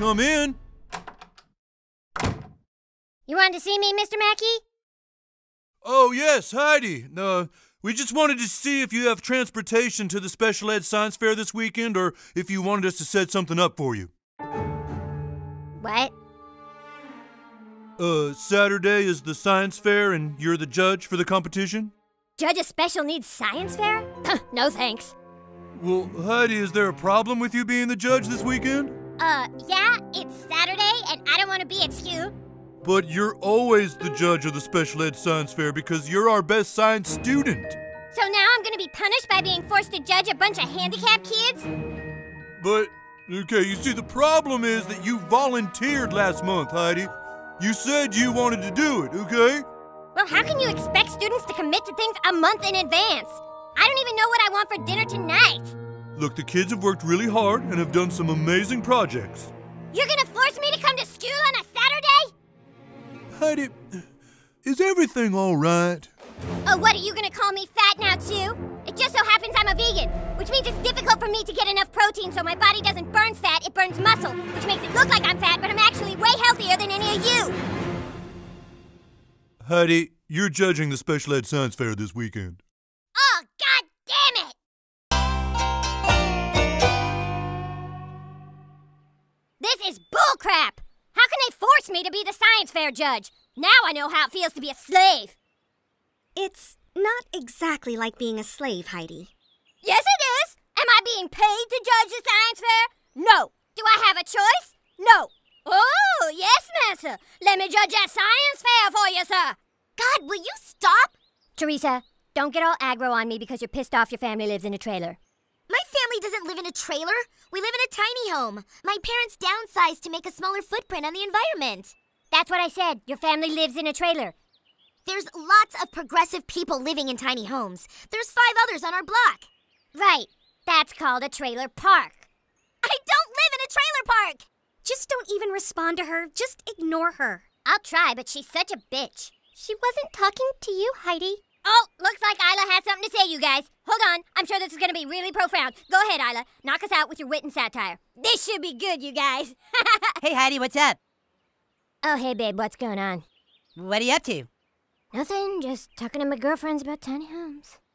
Come in. You wanted to see me, Mr. Mackey? Oh, yes, Heidi. We just wanted to see if you have transportation to the special ed science fair this weekend or if you wanted us to set something up for you. What? Saturday is the science fair and you're the judge for the competition? Judge a special needs science fair? No thanks. Well, Heidi, is there a problem with you being the judge this weekend? Yeah, it's Saturday and I don't want to be at school. But you're always the judge of the special ed science fair because you're our best science student. So now I'm gonna be punished by being forced to judge a bunch of handicapped kids? But, okay, you see, the problem is that you volunteered last month, Heidi. You said you wanted to do it, okay? Well, how can you expect students to commit to things a month in advance? I don't even know what I want for dinner tonight. Look, the kids have worked really hard and have done some amazing projects. You're gonna force me to come to school on a Saturday? Heidi, is everything all right? Oh, what, are you gonna call me fat now, too? It just so happens I'm a vegan, which means it's difficult for me to get enough protein so my body doesn't burn fat, it burns muscle, which makes it look like I'm fat, but I'm actually way healthier than any of you. Heidi, you're judging the special ed science fair this weekend. Oh, God damn it! This is bullcrap! How can they force me to be the science fair judge? Now I know how it feels to be a slave. It's not exactly like being a slave, Heidi. Yes, it is! Am I being paid to judge the science fair? No. Do I have a choice? No. Oh, yes, massa. Let me judge that science fair for you, sir. God, will you stop? Teresa, don't get all aggro on me because you're pissed off your family lives in a trailer. My family doesn't live in a trailer. We live in a tiny home. My parents downsized to make a smaller footprint on the environment. That's what I said. Your family lives in a trailer. There's lots of progressive people living in tiny homes. There's 5 others on our block. Right. That's called a trailer park. I don't live in a trailer park! Just don't even respond to her. Just ignore her. I'll try, but she's such a bitch. She wasn't talking to you, Heidi. Oh, looks like Isla has something to say, you guys. Hold on. I'm sure this is going to be really profound. Go ahead, Isla. Knock us out with your wit and satire. This should be good, you guys. Hey, Heidi, what's up? Oh, hey, babe. What's going on? What are you up to? Nothing. Just talking to my girlfriends about tiny homes.